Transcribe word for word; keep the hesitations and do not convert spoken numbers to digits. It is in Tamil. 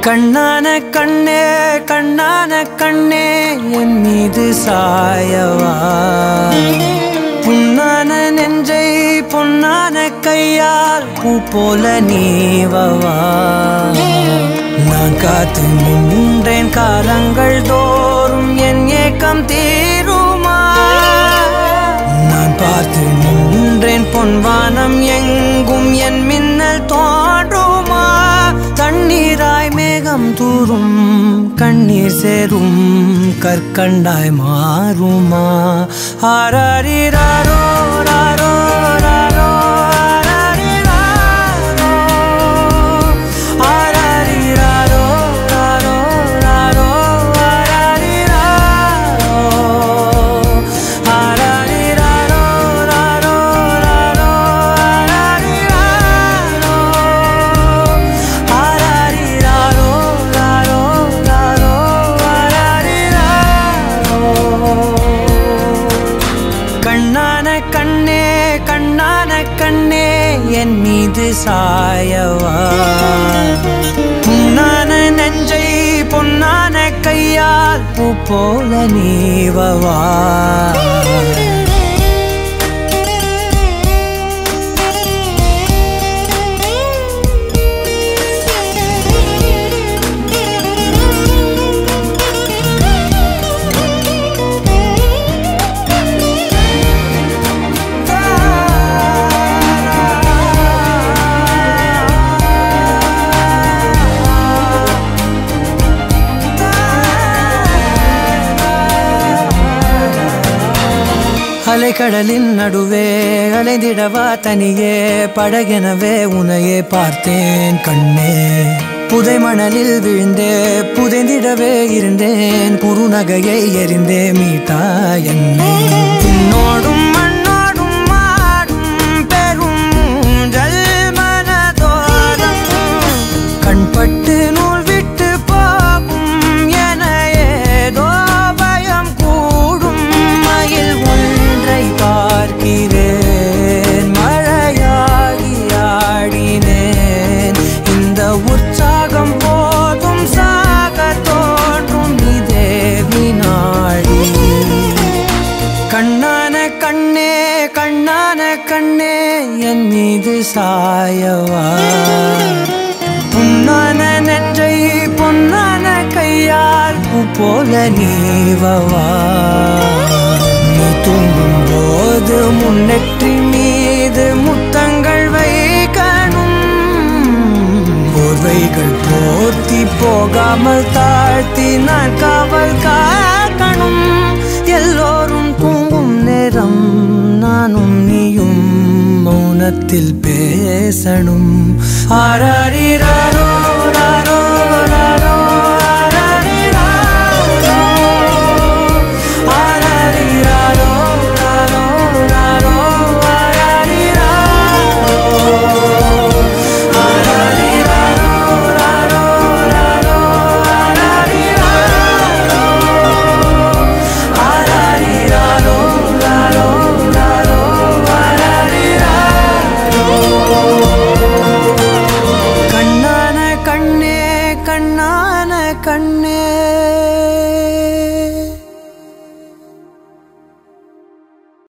கண்ணான கண்ணே கண்ணான கண்ணே என் மீது சாயவா புண்ணான நெஞ்சை பொன்னான கையால் பூ போல நீவவா நான் காத்து நின்றேன் காலங்கள் தோறும் என் ஏக்கம் தீருமா நான் பார்த்து நின்றேன் பொன்வானம் எங்கும் என் மின்னல் தோன்றுமா தண்ணீராய் மேகம் தூரும் கண்ணீர் சேரும் கற்கண்டாய் மாறுமா ஆராரிராரோ ராரோ ராரோ என் மீது சாயவா புண்ணான நெஞ்சை பொன்னான கையால் பூ போல நீவவா அலைக்கடலின் நடுவே அலைந்திடவா தனியே படகெனவே உனையே பார்த்தேன் கண்ணே புதை மணலில் விழுந்தே புதைந்திடவே இருந்தேன் குறுநகையை எறிந்தே மீட்டா என்னை உன்னோடும் மண்ணோடும் மாடும் பெரும் மூஞ்சல் மனதோரம் கண்பட்டு நூல் விட்டு போகும் என ஏதோ பயம் கூடும் மயில் பார்க்கிறேன் மழையாகி ஆடினேன் இந்த உற்சாகம் போதும் சாக தோன்றும் இதே வினாடி கண்ணான கண்ணே கண்ணான கண்ணே என் மீது சாயவா புண்ணான நெஞ்சை பொன்னான கையால் பூ போல நீவவா நீ தூங்கும் போது முன்னெற்றி மீது முத்தங்கள் வைக்கணும் போர்வைகள் போர்த்தி போகாமல் தாழ்த்தி நான் காவல் காக்கணும் எல்லோரும் தூங்கும் நேரம் நானும் நீயும் மௌனத்தில் பேசணும் ஆராரிரா